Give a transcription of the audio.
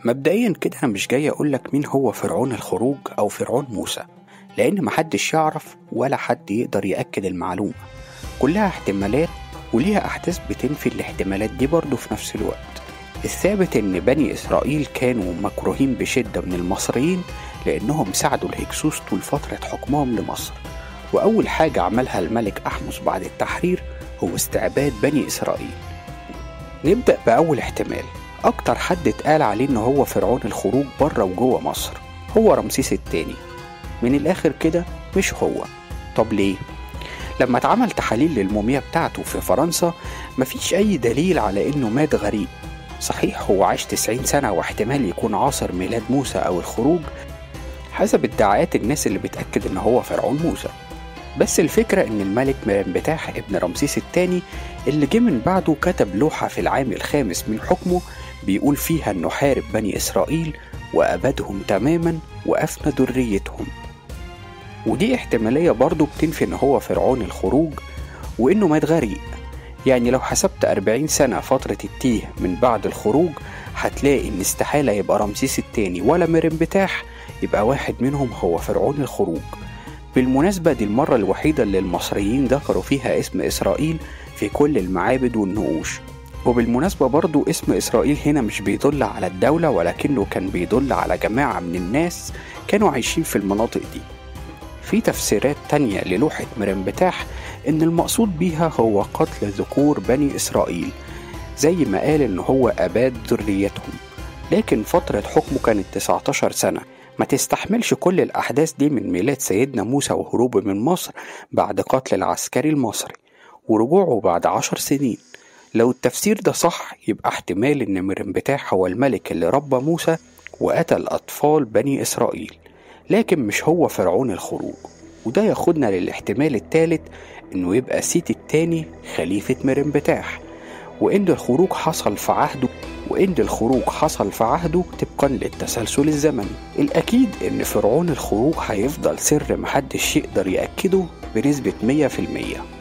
مبدئيا كده أنا مش جاي أقولك مين هو فرعون الخروج أو فرعون موسى، لأن محدش يعرف ولا حد يقدر يأكد المعلومة. كلها احتمالات وليها أحداث بتنفي الاحتمالات دي برضو في نفس الوقت. الثابت إن بني إسرائيل كانوا مكروهين بشدة من المصريين لأنهم ساعدوا الهكسوس طول فترة حكمهم لمصر، وأول حاجة عملها الملك أحمس بعد التحرير هو استعباد بني إسرائيل. نبدأ بأول احتمال، أكتر حد اتقال عليه إنه هو فرعون الخروج بره وجوه مصر، هو رمسيس الثاني. من الآخر كده مش هو. طب ليه؟ لما اتعمل تحاليل للموميا بتاعته في فرنسا مفيش أي دليل على إنه مات غريب. صحيح هو عاش 90 سنة واحتمال يكون عاصر ميلاد موسى أو الخروج حسب ادعاءات الناس اللي بتأكد إنه هو فرعون موسى، بس الفكرة إن الملك مرنبتاح ابن رمسيس الثاني اللي جه من بعده كتب لوحة في العام الخامس من حكمه بيقول فيها إنه حارب بني إسرائيل وأبدهم تماما وأفنى ذريتهم. ودي احتمالية برضو بتنفي إن هو فرعون الخروج وإنه مات غريق. يعني لو حسبت 40 سنة فترة التيه من بعد الخروج هتلاقي إن استحالة يبقى رمسيس الثاني ولا مرنبتاح يبقى واحد منهم هو فرعون الخروج. بالمناسبة دي المرة الوحيدة اللي المصريين ذكروا فيها اسم إسرائيل في كل المعابد والنقوش. وبالمناسبة برضو اسم إسرائيل هنا مش بيدل على الدولة ولكنه كان بيدل على جماعة من الناس كانوا عايشين في المناطق دي. في تفسيرات تانية للوحة مرنبتاح إن المقصود بيها هو قتل ذكور بني إسرائيل زي ما قال إن هو أباد ذريتهم، لكن فترة حكمه كانت 19 سنة ما تستحملش كل الأحداث دي من ميلاد سيدنا موسى وهروبه من مصر بعد قتل العسكري المصري ورجوعه بعد 10 سنين. لو التفسير ده صح يبقى احتمال إن مرنبتاح هو الملك اللي ربى موسى وقتل أطفال بني إسرائيل، لكن مش هو فرعون الخروج. وده ياخدنا للاحتمال الثالث إنه يبقى سيتي الثاني خليفة مرنبتاح، وإن الخروج حصل في عهده طبقا للتسلسل الزمني. الأكيد إن فرعون الخروج هيفضل سر محدش يقدر يأكده بنسبة 100%.